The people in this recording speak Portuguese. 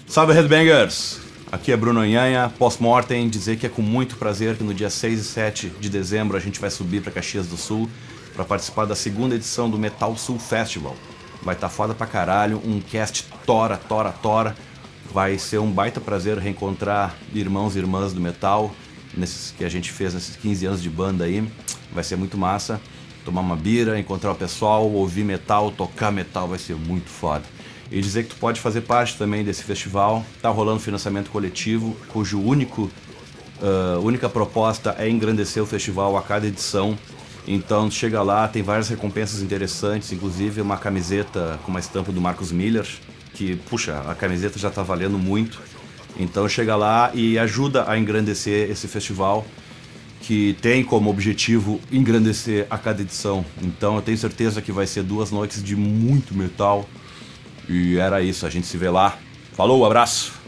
Salve Headbangers! Aqui é Bruno Anhanha, post-mortem, dizer que é com muito prazer que no dia 6 e 7 de dezembro a gente vai subir para Caxias do Sul para participar da segunda edição do Metal Sul Festival. Vai estar foda pra caralho, um cast tora. Vai ser um baita prazer reencontrar irmãos e irmãs do metal nesses que a gente fez nesses 15 anos de banda aí. Vai ser muito massa. Tomar uma bira, encontrar o pessoal, ouvir metal, tocar metal, vai ser muito foda. E dizer que tu pode fazer parte também desse festival. Tá rolando financiamento coletivo, cujo única proposta é engrandecer o festival a cada edição. Então chega lá, tem várias recompensas interessantes, inclusive uma camiseta com uma estampa do Marcos Miller, que, puxa, a camiseta já tá valendo muito. Então chega lá e ajuda a engrandecer esse festival, que tem como objetivo engrandecer a cada edição. Então eu tenho certeza que vai ser 2 noites de muito metal. E era isso, a gente se vê lá. Falou, abraço!